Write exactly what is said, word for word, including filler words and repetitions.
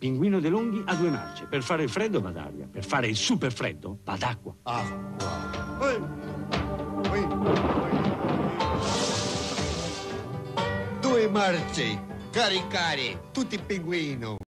Pinguino De Longhi ha due marce. Per fare il freddo va d'aria, per fare il super freddo va d'acqua. Acqua. Ehi. Ehi. Due marce. Caricare. Tutti pinguino.